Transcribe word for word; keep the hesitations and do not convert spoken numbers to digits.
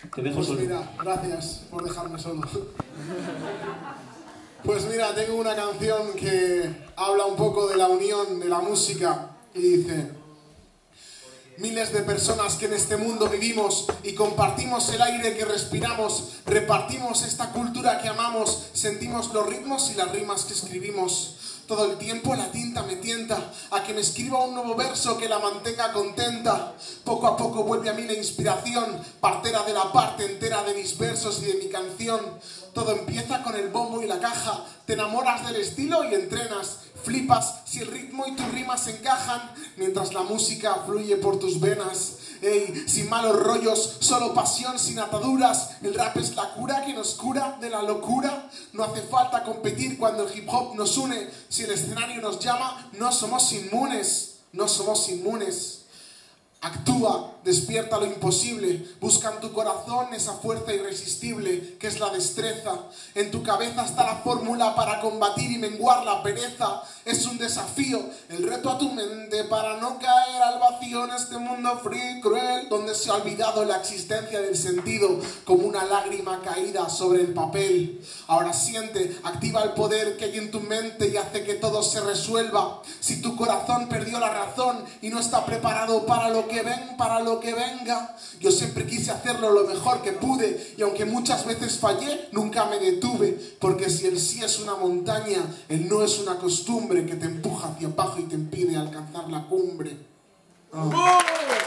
Te dejo Pues solo. mira, gracias por dejarme solo. Pues mira, tengo una canción que habla un poco de la unión de la música y dice: miles de personas que en este mundo vivimos y compartimos el aire que respiramos, repartimos esta cultura que amamos, sentimos los ritmos y las rimas que escribimos. Todo el tiempo la tinta me tienta a que me escriba un nuevo verso que la mantenga contenta. Poco a poco vuelve a mí la inspiración, partera de la parte entera de mis versos y de mi canción. Todo empieza con el bombo y la caja, te enamoras del estilo y entrenas. Flipas si el ritmo y tus rimas encajan, mientras la música fluye por tus venas. Ey, sin malos rollos, solo pasión sin ataduras. El rap es la cura que nos cura de la locura. No hace falta competir cuando el hip hop nos une. Si el escenario nos llama, no somos inmunes. No somos inmunes. Actúa, despierta lo imposible, busca en tu corazón esa fuerza irresistible que es la destreza. En tu cabeza está la fórmula para combatir y menguar la pereza. Es un desafío, el reto a tu mente para no caer al vacío en este mundo frío y cruel, donde se ha olvidado la existencia del sentido como una lágrima caída sobre el papel. Ahora siente, activa el poder que hay en tu mente y hace que todo se resuelva. Si tu corazón perdió la razón y no está preparado para lo que ven, para lo que venga, yo siempre quise hacerlo lo mejor que pude y aunque muchas veces fallé, nunca me detuve, porque si el sí es una montaña, el no es una costumbre que te empuja hacia abajo y te impide alcanzar la cumbre. Oh.